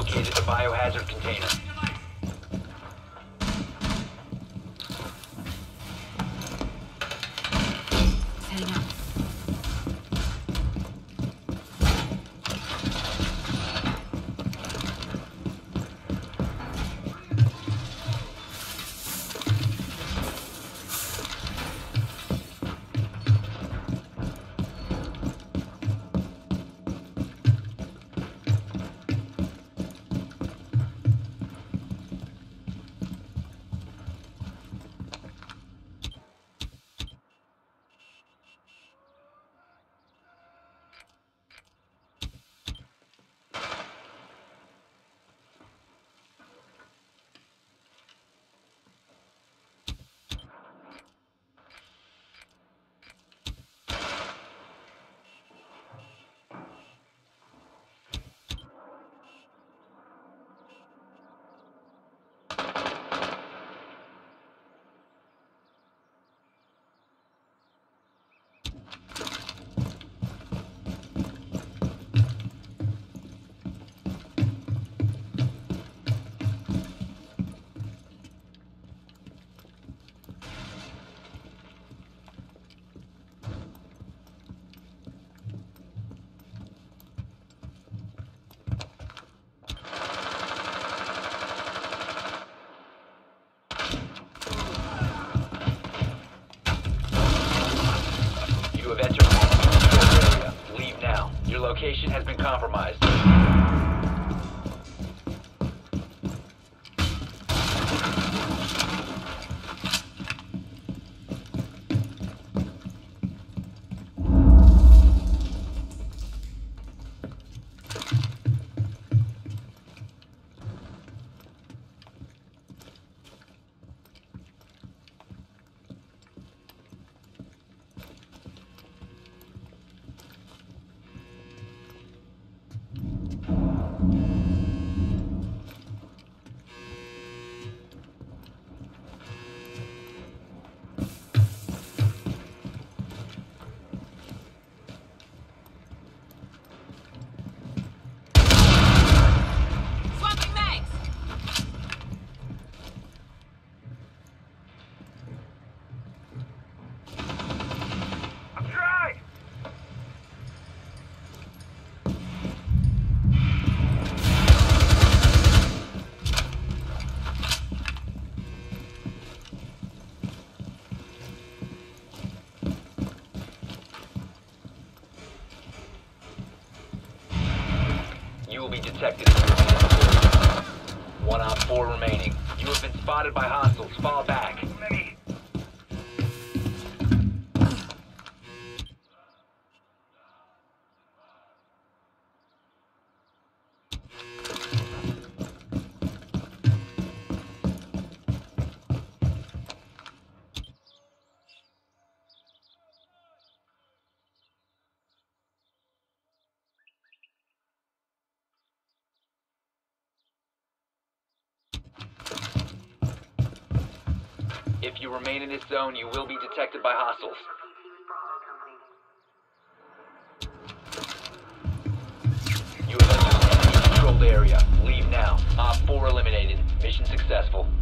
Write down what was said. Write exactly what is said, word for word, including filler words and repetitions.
located the biohazard container. Setting up. You have entered the area. Leave now. Your location has been compromised. You will be detected. One op four remaining. You have been spotted by hostiles. Fall back. If you remain in this zone, you will be detected by hostiles. You have entered the enemy controlled area. Leave now. Op four eliminated. Mission successful.